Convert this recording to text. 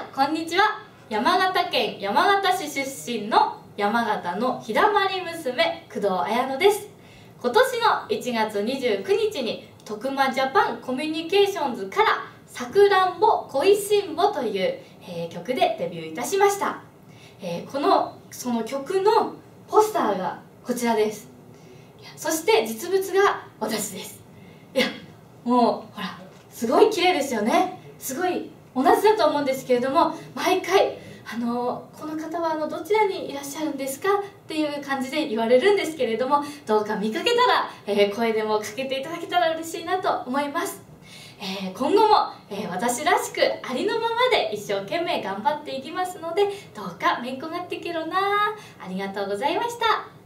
こんにちは。山形県山形市出身の山形のひだまり娘工藤綾乃です。今年の1月29日に徳間ジャパンコミュニケーションズからさくらんぼ恋しんぼという、曲でデビューいたしました。その曲のポスターがこちらです。そして実物が私です。いや、もうほらすごい綺麗ですよね。すごい同じだと思うんですけれども、毎回この方はどちらにいらっしゃるんですかっていう感じで言われるんですけれども、どうか見かけたら、声でもかけていただけたら嬉しいなと思います。今後も、私らしくありのままで一生懸命頑張っていきますので、どうかめんこがってけろな。ありがとうございました。